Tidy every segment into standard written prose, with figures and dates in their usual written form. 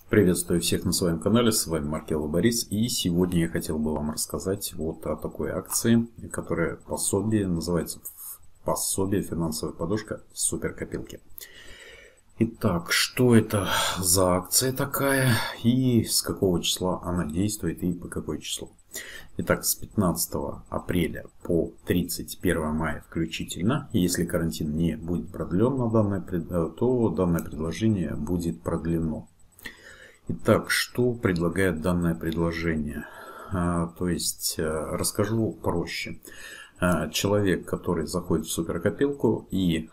Приветствую всех на своем канале, с вами Маркелов Борис, и сегодня я хотел бы вам рассказать вот о такой акции, которая пособие, называется пособие «Финансовая подушка суперкопилки». Итак, что это за акция такая, и с какого числа она действует, и по какое число? Итак, с 15 апреля по 31 мая включительно, если карантин не будет продлен на то данное предложение будет продлено. Итак, что предлагает данное предложение? Расскажу проще. Человек, который заходит в суперкопилку и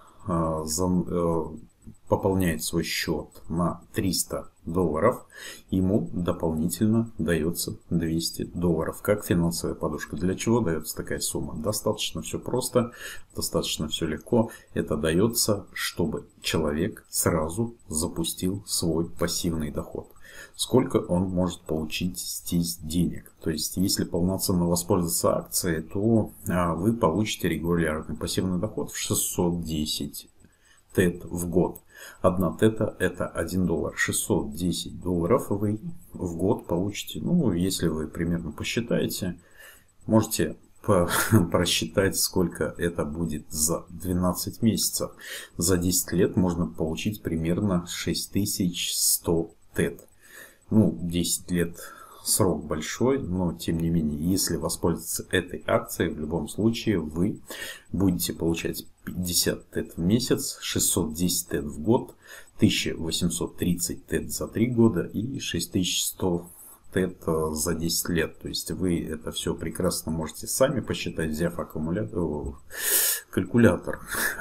пополняет свой счет на $300, ему дополнительно дается $200 как финансовая подушка. Для чего дается такая сумма? Достаточно все просто, достаточно все легко. Это дается, чтобы человек сразу запустил свой пассивный доход. Сколько он может получить здесь денег. То есть, если полноценно воспользоваться акцией, то вы получите регулярный пассивный доход в 610 тет в год. Одна тета это $1. $610 вы в год получите. Ну, если вы примерно посчитаете, можете просчитать, сколько это будет за 12 месяцев. За 10 лет можно получить примерно 6100 тет. Ну, 10 лет срок большой, но тем не менее, если воспользоваться этой акцией, в любом случае вы будете получать 50 тет в месяц, 610 тет в год, 1830 тет за 3 года и 6100 тет за 10 лет. То есть вы это все прекрасно можете сами посчитать, взяв калькулятор,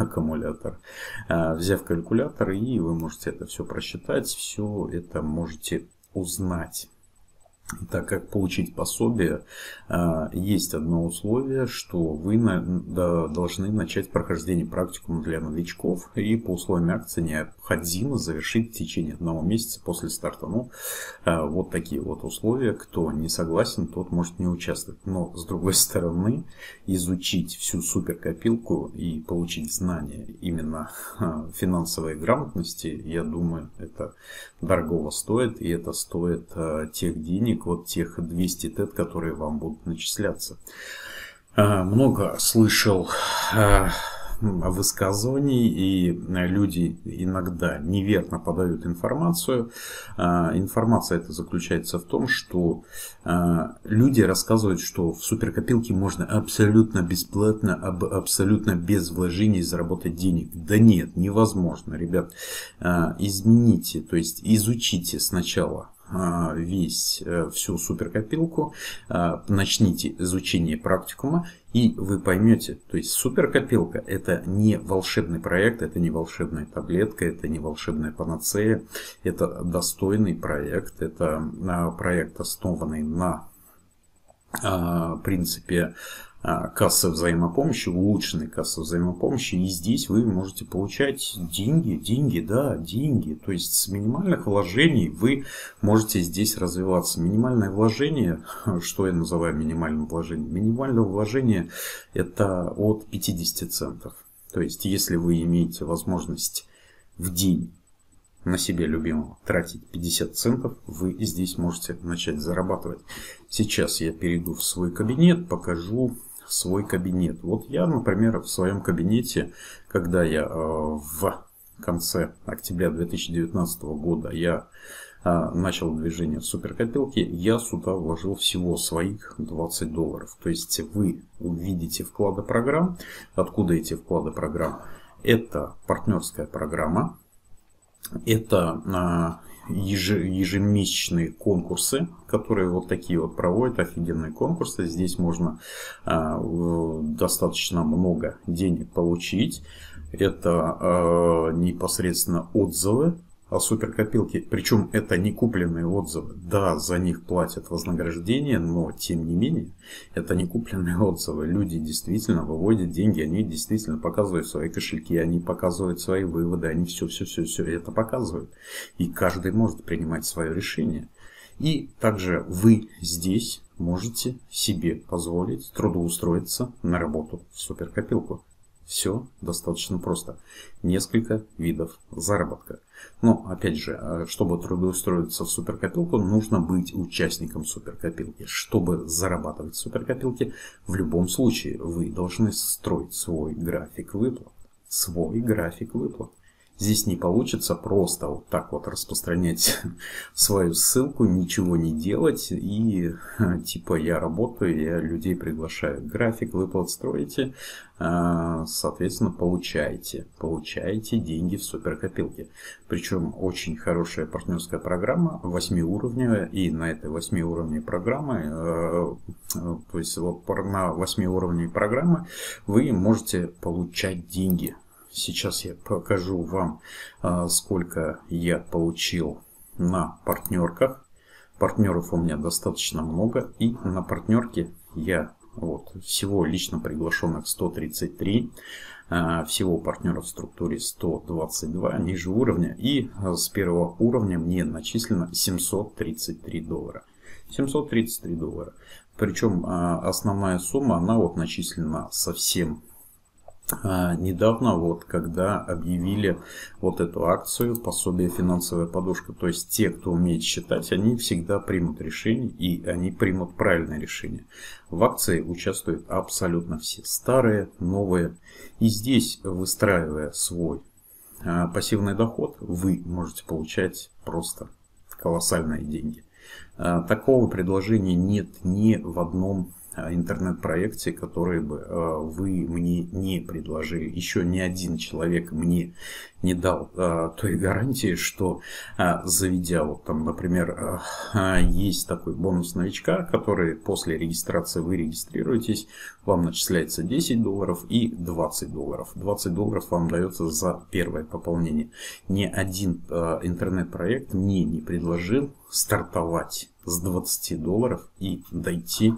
взяв калькулятор, и вы можете это все просчитать, все это можете узнать. Так как получить пособие, есть одно условие, что вы должны начать прохождение практикума для новичков, и по условиям акции необходимо завершить в течение 1 месяца после старта. Ну, вот такие вот условия. Кто не согласен, тот может не участвовать. Но с другой стороны, изучить всю суперкопилку и получить знания именно финансовой грамотности, я думаю, это дорого стоит, и это стоит тех денег, вот тех 200 тет, которые вам будут начисляться. Много слышал высказываний, и люди иногда неверно подают информацию. Информация эта заключается в том, что люди рассказывают, что в суперкопилке можно абсолютно бесплатно, абсолютно без вложений заработать денег. Да нет, невозможно, ребят. Измените, то есть изучите сначала всю суперкопилку, начните изучение практикума, и вы поймете, то есть суперкопилка это не волшебный проект, это не волшебная таблетка, это не волшебная панацея, это достойный проект, это проект, основанный на принципе кассы взаимопомощи, улучшенной кассы взаимопомощи, и здесь вы можете получать деньги. То есть с минимальных вложений вы можете здесь развиваться. Минимальное вложение, что я называю минимальным вложением? Минимальное вложение это от 50 центов. То есть если вы имеете возможность в день на себя любимого тратить 50 центов, вы здесь можете начать зарабатывать. Сейчас я перейду в свой кабинет, покажу свой кабинет. Вот я, например, в своем кабинете, когда я в конце октября 2019 года я начал движение в суперкопилке, я сюда вложил всего своих $20. То есть вы увидите вклады программ. Откуда эти вклады программ? Это партнерская программа. Это ежемесячные конкурсы, которые вот такие вот проводят, офигенные конкурсы. Здесь можно достаточно много денег получить. Это непосредственно отзывы о суперкопилке. Причем это не купленные отзывы. Да, за них платят вознаграждение, но тем не менее это не купленные отзывы. Люди действительно выводят деньги, они действительно показывают свои кошельки, они показывают свои выводы, они все это показывают. И каждый может принимать свое решение. И также вы здесь можете себе позволить трудоустроиться на работу в суперкопилку. Все достаточно просто. Несколько видов заработка. Но, опять же, чтобы трудоустроиться в суперкопилку, нужно быть участником суперкопилки. Чтобы зарабатывать в суперкопилке, в любом случае вы должны строить свой график выплат. Свой график выплат. Здесь не получится просто вот так вот распространять свою ссылку, ничего не делать и типа я работаю, я людей приглашаю. График выплат строите, соответственно получаете деньги в суперкопилке. Причем очень хорошая партнерская программа, 8-уровневая, и на этой 8-уровневой программы, то есть вот на 8-уровневой программы вы можете получать деньги. Сейчас я покажу вам, сколько я получил на партнерках. Партнеров у меня достаточно много. И на партнерке я всего лично приглашенных 133. Всего партнеров в структуре 122 ниже уровня. И с первого уровня мне начислено $733. 733 доллара. Причем основная сумма, она начислена совсем недавно, когда объявили эту акцию пособие финансовая подушка. То есть те, кто умеет считать, они всегда примут решение, и они примут правильное решение. В акции участвуют абсолютно все, старые, новые. И здесь, выстраивая свой пассивный доход, вы можете получать просто колоссальные деньги. Такого предложения нет ни в одном интернет-проекте, который бы вы мне не предложили. Еще ни один человек мне не дал той гарантии, что заведя, например, есть такой бонус новичка, который после регистрации вы регистрируетесь, вам начисляется $10 и $20. $20 вам дается за первое пополнение. Ни один интернет-проект мне не предложил стартовать с $20 и дойти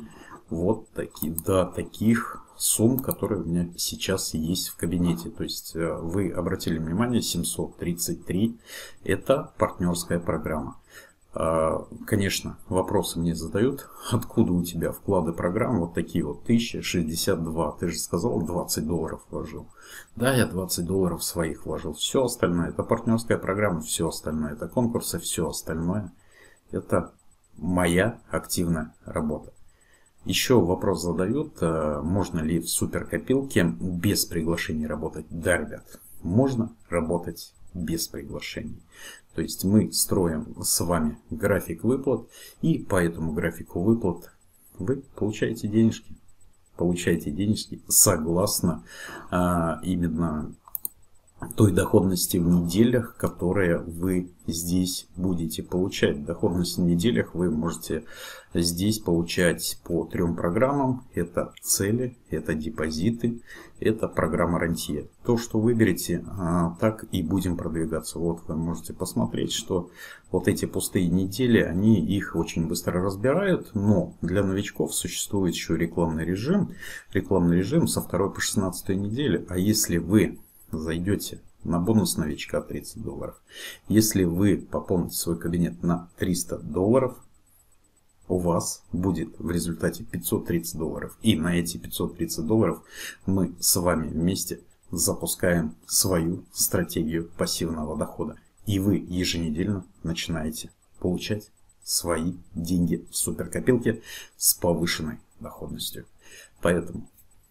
до таких сумм, которые у меня сейчас есть в кабинете. То есть вы обратили внимание, 733 это партнерская программа. Конечно, вопросы мне задают, откуда у тебя вклады программ такие 1062. Ты же сказал, $20 вложил. Да, я $20 своих вложил. Все остальное это партнерская программа, все остальное это конкурсы, все остальное это моя активная работа. Еще вопрос задают, можно ли в суперкопилке без приглашений работать. Да, ребят, можно работать без приглашений. То есть мы строим с вами график выплат, и по этому графику выплат вы получаете денежки. Получаете денежки согласно именно той доходности в неделях, которые вы здесь будете получать. Доходность в неделях вы можете здесь получать по 3 программам. Это цели, это депозиты, это программа рантье. То, что выберете, так и будем продвигаться. Вы можете посмотреть, что эти пустые недели, они их очень быстро разбирают. Но для новичков существует еще рекламный режим. Рекламный режим со 2 по 16 недели. А если вы зайдете на бонус новичка $30. Если вы пополните свой кабинет на $300, у вас будет в результате $530. И на эти $530 мы с вами вместе запускаем свою стратегию пассивного дохода. И вы еженедельно начинаете получать свои деньги в суперкопилке с повышенной доходностью. Поэтому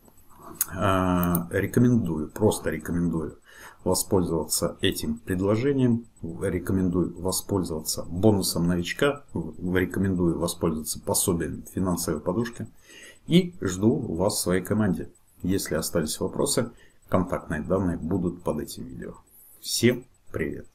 рекомендую, просто рекомендую воспользоваться этим предложением, рекомендую воспользоваться бонусом новичка, рекомендую воспользоваться пособием финансовой подушки и жду вас в своей команде. Если остались вопросы, контактные данные будут под этим видео. Всем привет!